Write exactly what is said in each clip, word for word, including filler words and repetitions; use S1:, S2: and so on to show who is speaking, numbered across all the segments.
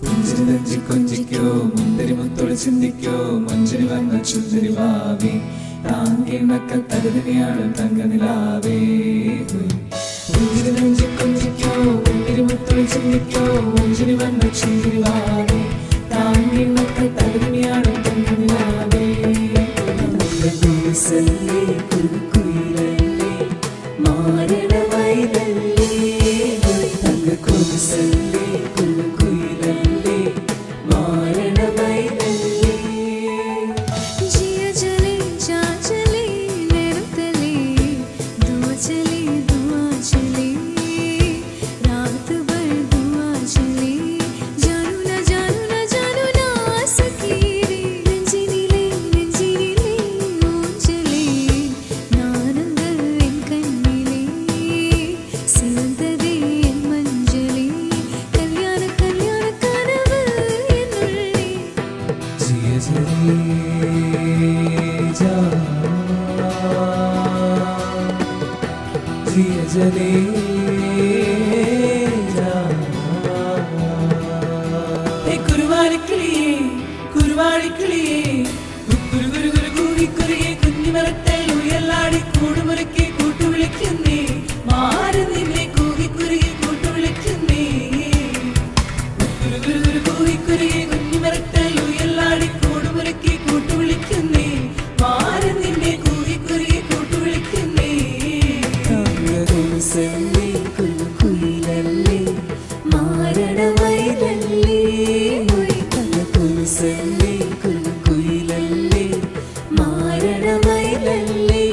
S1: പുഞ്ചിരി നെഞ്ചി കൊഞ്ചിക്കോ മുന്തിരി മുത്തോളി ചിന്തിക്കോ മഞ്ചിരി വന്ന ചുന്തിരി വാവി താങ്കിണക്ക തരുതിനിയാണ് തങ്കനിലാവേ പുഞ്ചിരി നെഞ്ചി കൊഞ്ചിക്കോ മുന്തിരി മുത്തോളി ചിന്തിക്കോ മഞ്ചിരി വന്ന ചുന്തിരി വാവി താങ്കിണക്ക തരുതിനിയാണ് തങ്കനിലാവേ കുയിലല്ലേ മാരണ വൈലല്ലേ തങ്ക കുരിസല്ലേ കുയിലല്ലേ മാരണ വൈലല്ലേ
S2: जिया चले जा चले नेरतले दुआ चले दुआ चले रात भर दुआ चले जानू ना जानू ना जानू ना सकी रे നെഞ്ചിനിലെ നെഞ്ചിനിലെ ഓഞ്ചലേ നാനന്ദൽ എൻ കണ്ണിലേ സിവന്തതേ എൻ മഞ്ചലേ കല്യാണ കല്യാണ കനവ് എന്നുള്ളേ
S1: जिया चले जा जिया चले जा हे कुरवाली किളിയേ കുരുവാടി കിളിയേ കുരു കുരു കുരു കൂവി കുറിയേ കുഞ്ഞിമരത്തിൽ ഉയലാടി കൂടുമുറുക്കി കൂട്ടുവിളിക്കുന്നേ മാറി നിന്നെ കൂവി കുറിയേ കൂട്ടുവിളിക്കുന്നേ കുരു കുരു കുരു കൂവി കുറിയേ കുഞ്ഞിമരത്തിൽ ഉയലാടി കൂടുമുറുക്കി കൂട്ടുവിളിക്കുന്നേ മാറി നിന്നെ കൂവി കുറിയേ കൂട്ടുവിളിക്കുന്നേ തങ്കകുരിസല്ലേ കുയിലല്ലേ മാരണ വൈലല്ലേ തങ്കകുരിസല്ലേ കുയിലല്ലേ മാരണ വൈലല്ലേ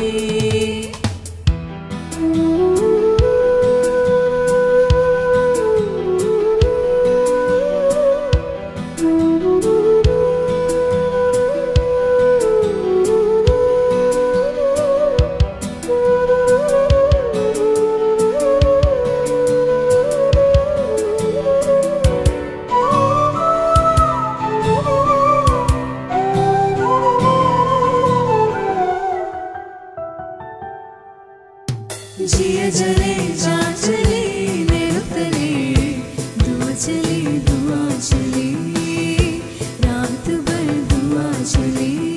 S2: जिया चले जा चले नेरतले दुआ चले दुआ चले रात भर दुआ चले